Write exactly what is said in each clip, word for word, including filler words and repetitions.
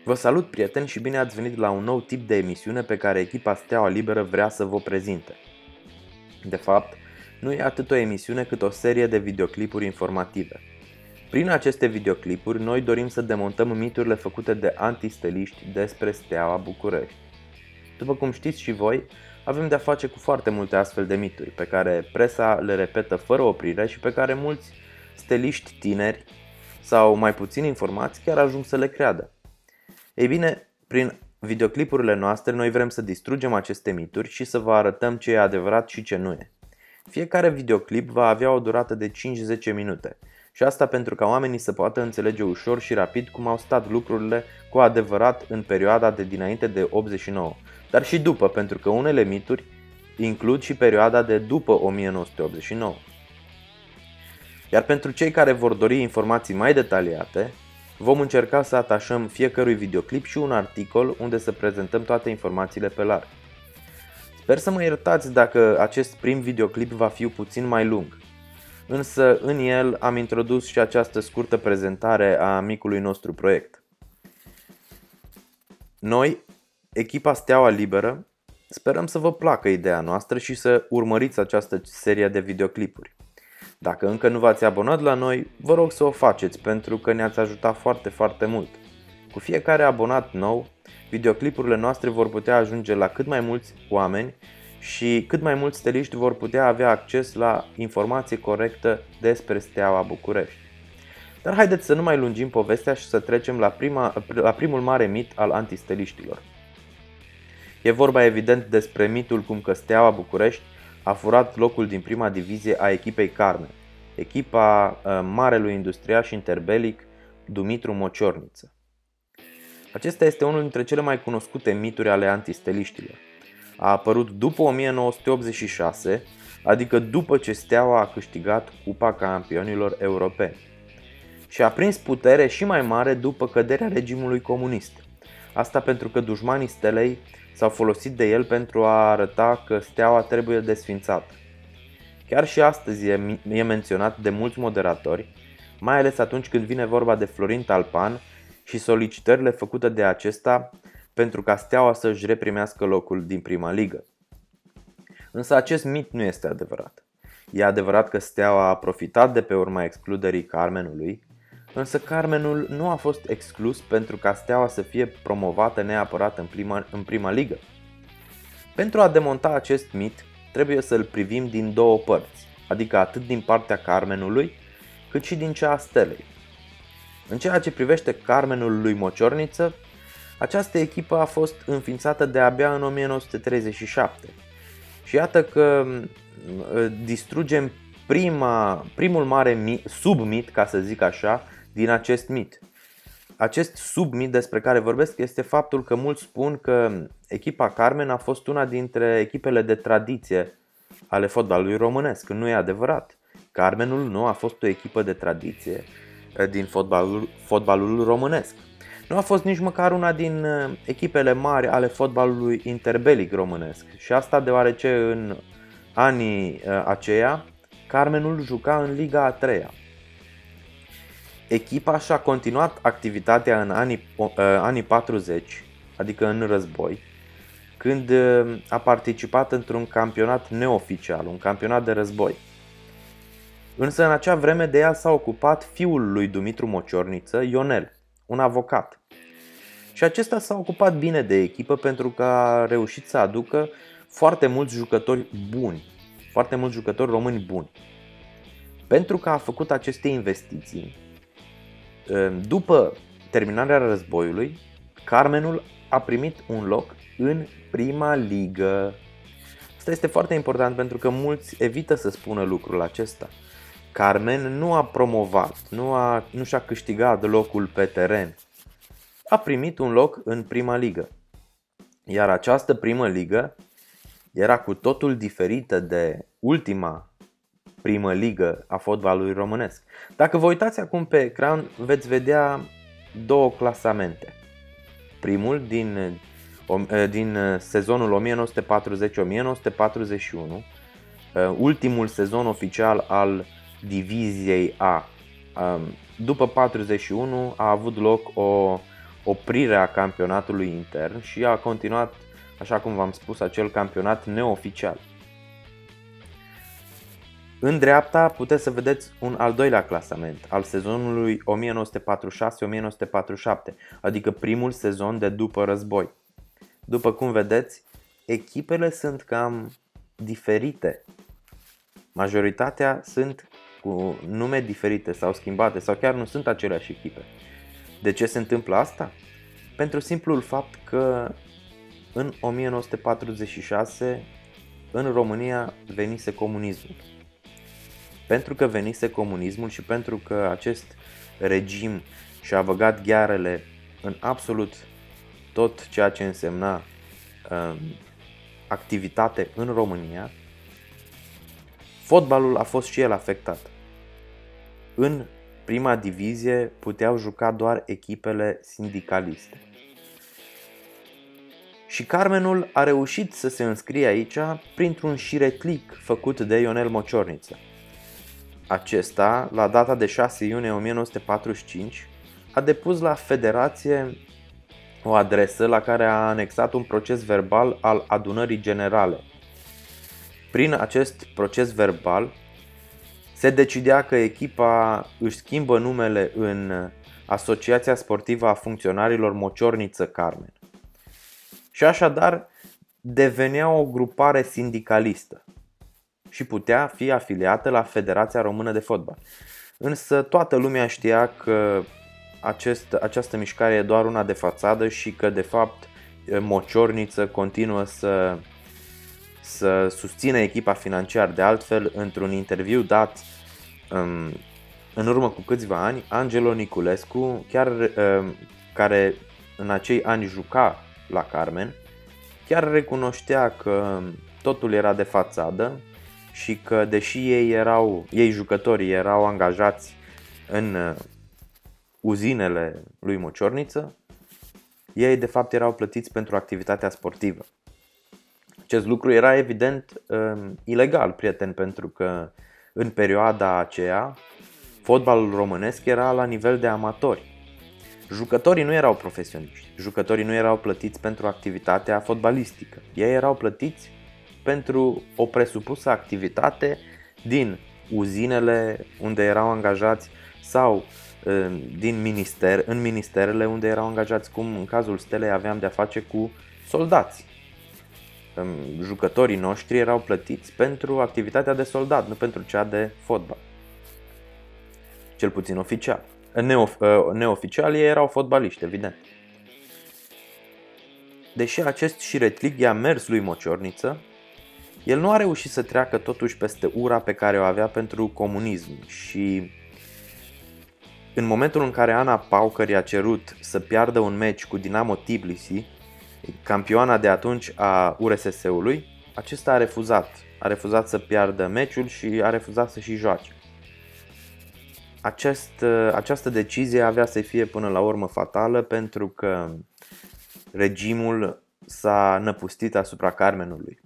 Vă salut, prieteni, și bine ați venit la un nou tip de emisiune pe care echipa Steaua Liberă vrea să vă prezinte. De fapt, nu e atât o emisiune cât o serie de videoclipuri informative. Prin aceste videoclipuri, noi dorim să demontăm miturile făcute de antisteliști despre Steaua București. După cum știți și voi, avem de-a face cu foarte multe astfel de mituri, pe care presa le repetă fără oprire și pe care mulți steliști tineri sau mai puțin informați chiar ajung să le creadă. Ei bine, prin videoclipurile noastre noi vrem să distrugem aceste mituri și să vă arătăm ce e adevărat și ce nu e. Fiecare videoclip va avea o durată de cinci-zece minute și asta pentru ca oamenii să poată înțelege ușor și rapid cum au stat lucrurile cu adevărat în perioada de dinainte de optzeci și nouă, dar și după, pentru că unele mituri includ și perioada de după o mie nouă sute optzeci și nouă. Iar pentru cei care vor dori informații mai detaliate, vom încerca să atașăm fiecărui videoclip și un articol unde să prezentăm toate informațiile pe larg. Sper să mă iertați dacă acest prim videoclip va fi puțin mai lung, însă în el am introdus și această scurtă prezentare a micului nostru proiect. Noi, echipa Steaua Liberă, sperăm să vă placă ideea noastră și să urmăriți această serie de videoclipuri. Dacă încă nu v-ați abonat la noi, vă rog să o faceți pentru că ne-ați ajutat foarte, foarte mult. Cu fiecare abonat nou, videoclipurile noastre vor putea ajunge la cât mai mulți oameni și cât mai mulți steliști vor putea avea acces la informație corectă despre Steaua București. Dar haideți să nu mai lungim povestea și să trecem la, prima, la primul mare mit al antisteliștilor. E vorba evident despre mitul cum că Steaua București a furat locul din prima divizie a echipei Carmen, echipa marelui industriaș interbelic Dumitru Mociorniță. Acesta este unul dintre cele mai cunoscute mituri ale antisteliștilor. A apărut după o mie nouă sute optzeci și șase, adică după ce Steaua a câștigat Cupa Campionilor Europeni, și a prins putere și mai mare după căderea regimului comunist. Asta pentru că dușmanii Stelei s-au folosit de el pentru a arăta că Steaua trebuie desfințată. Chiar și astăzi e, e menționat de mulți moderatori, mai ales atunci când vine vorba de Florin Talpan și solicitările făcute de acesta pentru ca Steaua să-și reprimească locul din prima ligă. Însă acest mit nu este adevărat. E adevărat că Steaua a profitat de pe urma excluderii Carmenului, însă Carmenul nu a fost exclus pentru ca Steaua să fie promovată neapărat în prima, în prima ligă. Pentru a demonta acest mit, trebuie să-l privim din două părți, adică atât din partea Carmenului, cât și din cea a Stelei. În ceea ce privește Carmenul lui Mociorniță, această echipă a fost înființată de-abia în o mie nouă sute treizeci și șapte. Și iată că distrugem prima, primul mare mit, submit, ca să zic așa, din acest mit. Acest submit despre care vorbesc este faptul că mulți spun că echipa Carmen a fost una dintre echipele de tradiție ale fotbalului românesc. Nu e adevărat. Carmenul nu a fost o echipă de tradiție din fotbalul, fotbalul românesc. Nu a fost nici măcar una din echipele mari ale fotbalului interbelic românesc. Și asta deoarece în anii aceia Carmenul juca în Liga a treia. Echipa și-a continuat activitatea în anii, anii patruzeci, adică în război, când a participat într-un campionat neoficial, un campionat de război. Însă în acea vreme de ea s-a ocupat fiul lui Dumitru Mociorniță, Ionel, un avocat. Și acesta s-a ocupat bine de echipă pentru că a reușit să aducă foarte mulți jucători buni, foarte mulți jucători români buni. Pentru că a făcut aceste investiții, după terminarea războiului, Carmenul a primit un loc în prima ligă. Asta este foarte important pentru că mulți evită să spună lucrul acesta. Carmen nu a promovat, nu, a, nu și-a câștigat locul pe teren. A primit un loc în prima ligă. Iar această primă ligă era cu totul diferită de ultima primă ligă a fotbalului românesc. Dacă vă uitați acum pe ecran, veți vedea două clasamente. Primul din, din sezonul o mie nouă sute patruzeci - o mie nouă sute patruzeci și unu, ultimul sezon oficial al diviziei A. După patruzeci și unu a avut loc o, oprirea campionatului intern și a continuat, așa cum v-am spus, acel campionat neoficial. În dreapta puteți să vedeți un al doilea clasament al sezonului o mie nouă sute patruzeci și șase - o mie nouă sute patruzeci și șapte, adică primul sezon de după război. După cum vedeți, echipele sunt cam diferite. Majoritatea sunt cu nume diferite sau schimbate sau chiar nu sunt aceleași echipe. De ce se întâmplă asta? Pentru simplul fapt că în o mie nouă sute patruzeci și șase în România venise comunismul. Pentru că venise comunismul și pentru că acest regim și-a băgat ghearele în absolut tot ceea ce însemna um, activitate în România, fotbalul a fost și el afectat. În prima divizie puteau juca doar echipele sindicaliste. Și Carmenul a reușit să se înscrie aici printr-un șiretlic făcut de Ionel Mociorniță. Acesta, la data de șase iunie o mie nouă sute patruzeci și cinci, a depus la Federație o adresă la care a anexat un proces verbal al adunării generale. Prin acest proces verbal se decidea că echipa își schimbă numele în Asociația Sportivă a Funcționarilor Mociorniță Carmen și așadar devenea o grupare sindicalistă și putea fi afiliată la Federația Română de Fotbal. Însă toată lumea știa că acest, această mișcare e doar una de fațadă și că de fapt Mociorniță continuă să, să susțină echipa financiar. De altfel, într-un interviu dat um, în urmă cu câțiva ani, Angelo Niculescu, chiar, um, care în acei ani juca la Carmen, chiar recunoștea că totul era de fațadă și că deși ei erau, ei jucătorii erau angajați în uzinele lui Mociorniță, ei de fapt erau plătiți pentru activitatea sportivă. Acest lucru era evident um, ilegal, prieten, pentru că în perioada aceea fotbalul românesc era la nivel de amatori. Jucătorii nu erau profesioniști, jucătorii nu erau plătiți pentru activitatea fotbalistică. Ei erau plătiți pentru o presupusă activitate din uzinele unde erau angajați sau din minister, în ministerele unde erau angajați, cum în cazul Stelei aveam de-a face cu soldați. Jucătorii noștri erau plătiți pentru activitatea de soldat, nu pentru cea de fotbal. Cel puțin oficial. Neof- neoficial ei erau fotbaliști, evident. Deși acest șiretlic i-a mers lui Mociorniță, el nu a reușit să treacă totuși peste ura pe care o avea pentru comunism și în momentul în care Ana Paucăr i-a cerut să piardă un meci cu Dinamo Tbilisi, campioana de atunci a U R S S-ului, acesta a refuzat. A refuzat să piardă meciul și a refuzat să și joace. Acest, această decizie avea să fie până la urmă fatală pentru că regimul s-a năpustit asupra Carmenului.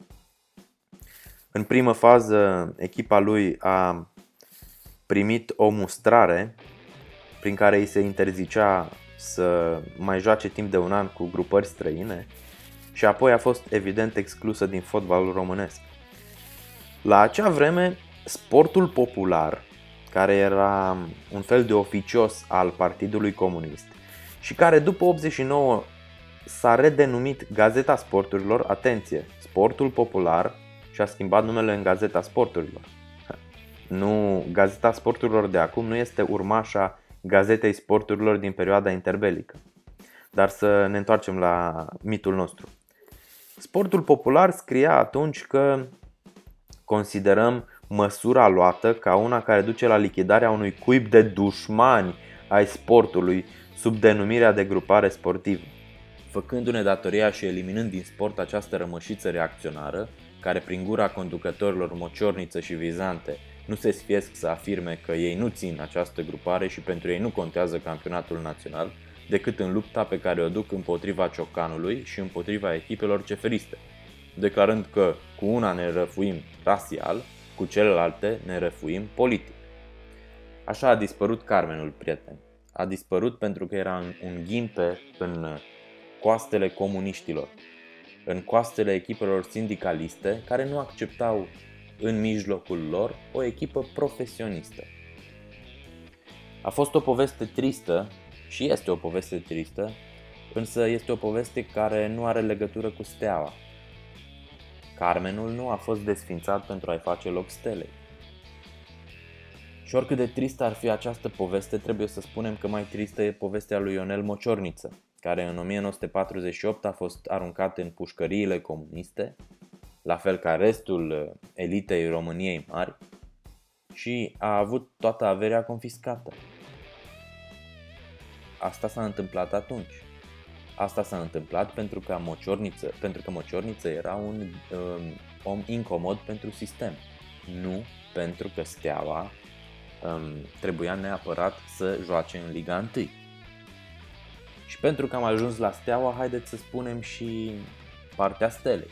În primă fază, echipa lui a primit o mustrare prin care îi se interzicea să mai joace timp de un an cu grupări străine și apoi a fost evident exclusă din fotbalul românesc. La acea vreme, Sportul Popular, care era un fel de oficios al Partidului Comunist și care după optzeci și nouă s-a redenumit Gazeta Sporturilor, atenție, Sportul Popular și-a schimbat numele în Gazeta Sporturilor. Nu, Gazeta Sporturilor de acum nu este urmașa Gazetei Sporturilor din perioada interbelică. Dar să ne întoarcem la mitul nostru. Sportul Popular scria atunci că considerăm măsura luată ca una care duce la lichidarea unui cuib de dușmani ai sportului sub denumirea de grupare sportivă. Făcându-ne datoria și eliminând din sport această rămășiță reacționară, care prin gura conducătorilor Mociorniță și Vizante nu se sfiesc să afirme că ei nu țin această grupare și pentru ei nu contează campionatul național, decât în lupta pe care o duc împotriva Ciocanului și împotriva echipelor ceferiste, declarând că cu una ne răfuim rasial, cu celelalte ne răfuim politic. Așa a dispărut Carmenul, prieteni. a dispărut pentru că era un ghimpe în coastele comuniștilor, în coastele echipelor sindicaliste care nu acceptau în mijlocul lor o echipă profesionistă. A fost o poveste tristă și este o poveste tristă, însă este o poveste care nu are legătură cu Steaua. Carmenul nu a fost desfințat pentru a-i face loc Stelei. Și oricât de tristă ar fi această poveste, trebuie să spunem că mai tristă e povestea lui Ionel Mociorniță, care în o mie nouă sute patruzeci și opt a fost aruncat în pușcăriile comuniste, la fel ca restul elitei României mari, și a avut toată averea confiscată. Asta s-a întâmplat atunci. Asta s-a întâmplat pentru că Mociorniță, pentru că Mociorniță era un um, om incomod pentru sistem, nu pentru că Steaua um, trebuia neapărat să joace în Liga unu. Și pentru că am ajuns la Steaua, haideți să spunem și partea Stelei.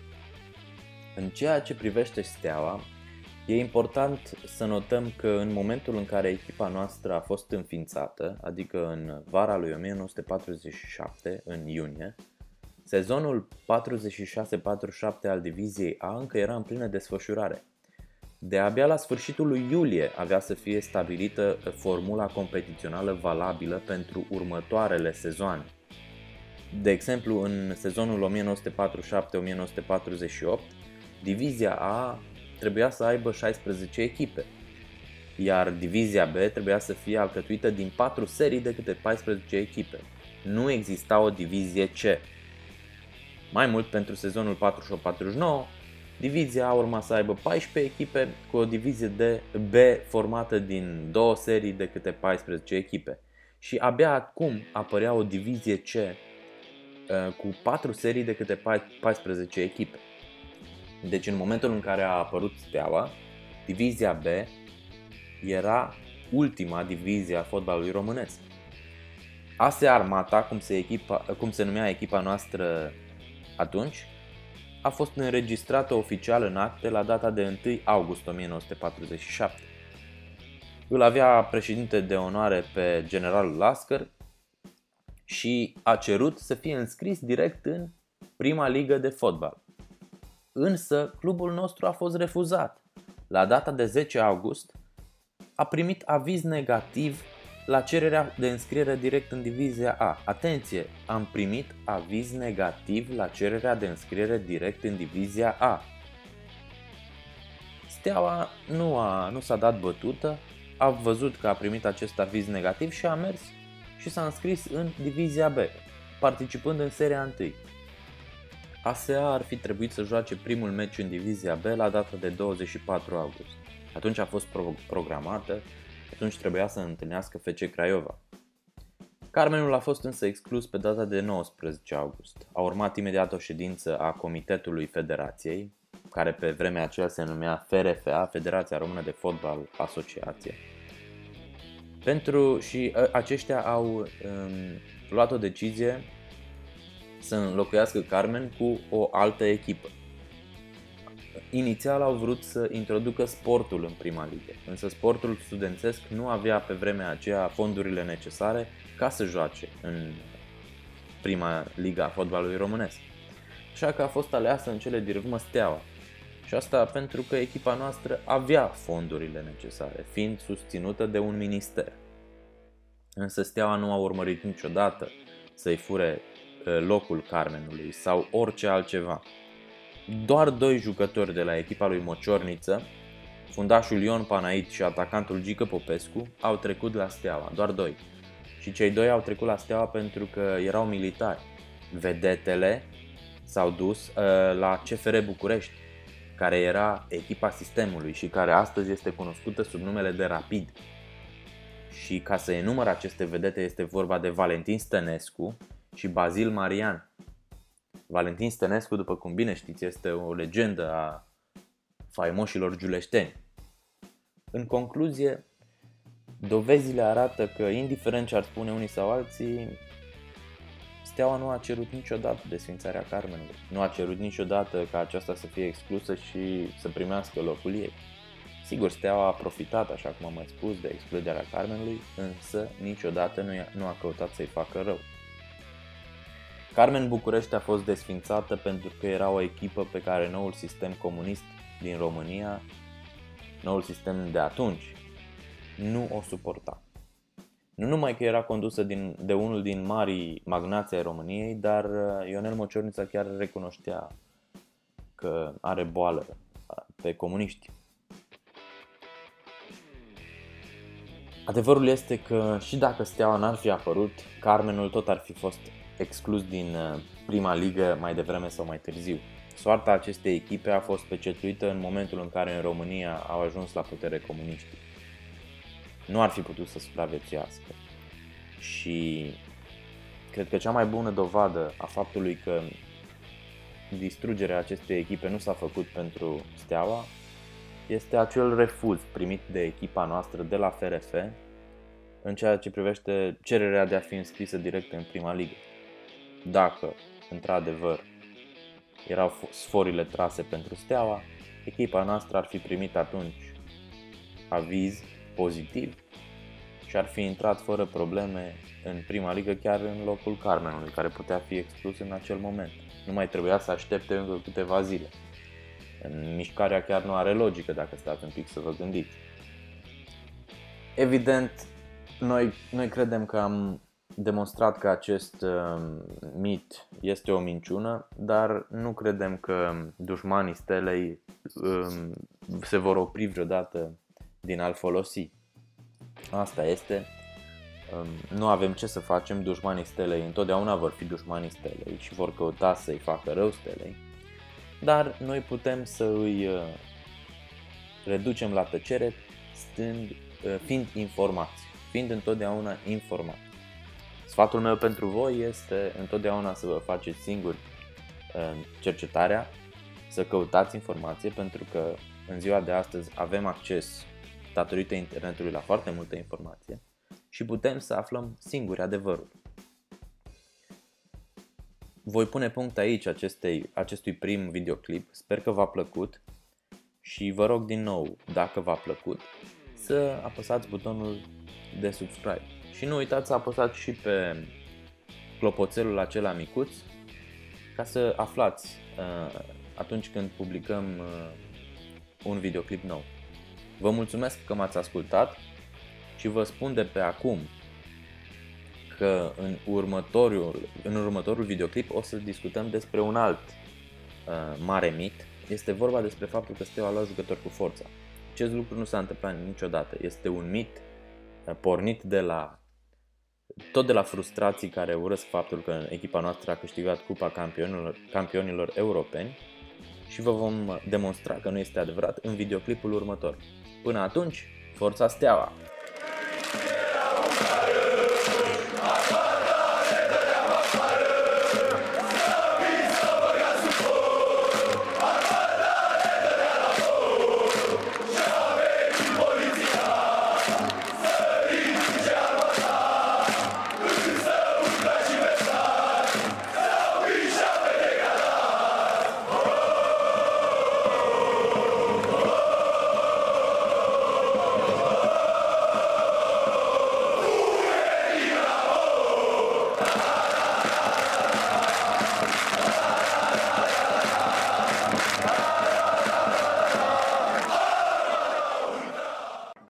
În ceea ce privește Steaua, e important să notăm că în momentul în care echipa noastră a fost înființată, adică în vara lui o mie nouă sute patruzeci și șapte, în iunie, sezonul patruzeci și șase patruzeci și șapte al Diviziei A încă era în plină desfășurare. De-abia la sfârșitul lui iulie avea să fie stabilită formula competițională valabilă pentru următoarele sezoane. De exemplu, în sezonul o mie nouă sute patruzeci și șapte o mie nouă sute patruzeci și opt, Divizia A trebuia să aibă șaisprezece echipe, iar Divizia B trebuia să fie alcătuită din patru serii de câte paisprezece echipe. Nu exista o Divizie C. Mai mult, pentru sezonul patruzeci și opt patruzeci și nouă, Divizia A urma să aibă paisprezece echipe, cu o divizie de B formată din două serii de câte paisprezece echipe. Și abia acum apărea o Divizie C cu patru serii de câte paisprezece echipe. Deci în momentul în care a apărut Steaua, Divizia B era ultima divizie a fotbalului românesc. A S E Armata, cum se, echipa, cum se numea echipa noastră atunci, a fost înregistrată oficial în acte la data de unu august o mie nouă sute patruzeci și șapte. Îl avea președinte de onoare pe generalul Lasker și a cerut să fie înscris direct în prima ligă de fotbal. Însă clubul nostru a fost refuzat. La data de zece august a primit aviz negativ la cererea de înscriere direct în Divizia A. Atenție, am primit aviz negativ la cererea de înscriere direct în Divizia A. Steaua nu, a, nu s-a dat bătută, a văzut că a primit acest aviz negativ și a mers și s-a înscris în Divizia B, participând în seria unu. A S E A ar fi trebuit să joace primul meci în Divizia B la data de douăzeci și patru august. Atunci a fost pro- programată, atunci trebuia să întâlnească F C Craiova. Carmenul a fost însă exclus pe data de nouăsprezece august. A urmat imediat o ședință a Comitetului Federației, care pe vremea aceea se numea F R F A, Federația Română de Fotbal Asociație. Pentru și aceștia au um, luat o decizie să înlocuiască Carmen cu o altă echipă. Inițial au vrut să introducă sportul în prima ligă, însă sportul studențesc nu avea pe vremea aceea fondurile necesare ca să joace în prima ligă a fotbalului românesc. Așa că a fost aleasă în cele din urmă Steaua. Și asta pentru că echipa noastră avea fondurile necesare, fiind susținută de un minister. Însă Steaua nu a urmărit niciodată să-i fure locul Carmenului sau orice altceva. Doar doi jucători de la echipa lui Mociorniță, fundașul Ion Panait și atacantul Gică Popescu, au trecut la Steaua, doar doi. Și cei doi au trecut la Steaua pentru că erau militari. Vedetele s-au dus uh, la C F R București, care era echipa sistemului și care astăzi este cunoscută sub numele de Rapid. Și ca să enumăr aceste vedete, este vorba de Valentin Stănescu și Bazil Marian. Valentin Stănescu, după cum bine știți, este o legendă a faimoșilor giuleșteni. În concluzie, dovezile arată că, indiferent ce ar spune unii sau alții, Steaua nu a cerut niciodată desfințarea Carmenului. Nu a cerut niciodată ca aceasta să fie exclusă și să primească locul ei. Sigur, Steaua a profitat, așa cum am mai spus, de excluderea Carmenului, însă niciodată nu, nu a căutat să-i facă rău. Carmen București a fost desfințată pentru că era o echipă pe care noul sistem comunist din România, noul sistem de atunci, nu o suporta. Nu numai că era condusă din, de unul din marii magnați ai României, dar Ionel Mociornița chiar recunoștea că are boală pe comuniști. Adevărul este că și dacă Steaua n-ar fi apărut, Carmenul tot ar fi fost exclus din prima ligă mai devreme sau mai târziu. Soarta acestei echipe a fost pecetuită în momentul în care în România au ajuns la putere comuniștii. Nu ar fi putut să supraviețuiască. Și cred că cea mai bună dovadă a faptului că distrugerea acestei echipe nu s-a făcut pentru Steaua este acel refuz primit de echipa noastră de la F R F în ceea ce privește cererea de a fi înscrisă direct în prima ligă. Dacă, într-adevăr, erau sforile trase pentru Steaua, echipa noastră ar fi primit atunci aviz pozitiv și ar fi intrat fără probleme în prima ligă, chiar în locul Carmenului, care putea fi exclus în acel moment. Nu mai trebuia să aștepte încă câteva zile. Mișcarea chiar nu are logică dacă stați un pic să vă gândiți. Evident, noi, noi credem că am demonstrat că acest uh, mit este o minciună, dar nu credem că dușmanii Stelei uh, se vor opri vreodată din a-l folosi. Asta este. Uh, nu avem ce să facem, dușmanii Stelei întotdeauna vor fi dușmanii Stelei și vor căuta să-i facă rău Stelei, dar noi putem să îi uh, reducem la tăcere stând, uh, fiind informați, fiind întotdeauna informați. Sfatul meu pentru voi este întotdeauna să vă faceți singuri cercetarea, să căutați informație, pentru că în ziua de astăzi avem acces datorită internetului la foarte multă informație și putem să aflăm singuri adevărul. Voi pune punct aici acestei, acestui prim videoclip, sper că v-a plăcut și vă rog din nou, dacă v-a plăcut, să apăsați butonul de subscribe. Și nu uitați să apăsați și pe clopoțelul acela micuț ca să aflați uh, atunci când publicăm uh, un videoclip nou. Vă mulțumesc că m-ați ascultat și vă spun de pe acum că în următorul, în următorul videoclip o să discutăm despre un alt uh, mare mit. Este vorba despre faptul că Steaua a luat jucători cu forța. Acest lucru nu s-a întâmplat niciodată. Este un mit uh, pornit de la tot de la frustrații care urăsc faptul că echipa noastră a câștigat Cupa Campionilor, Campionilor Europeni și vă vom demonstra că nu este adevărat în videoclipul următor. Până atunci, forța Steaua!